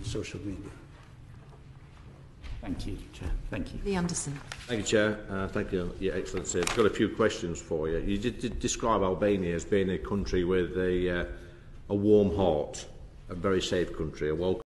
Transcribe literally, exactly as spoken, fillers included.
social media. Thank you, Chair. Thank you. Lee Anderson. Thank you, Chair. Uh, thank you, Your Excellency. I've got a few questions for you. You did, did describe Albania as being a country with a, uh, a warm heart, a very safe country, a welcome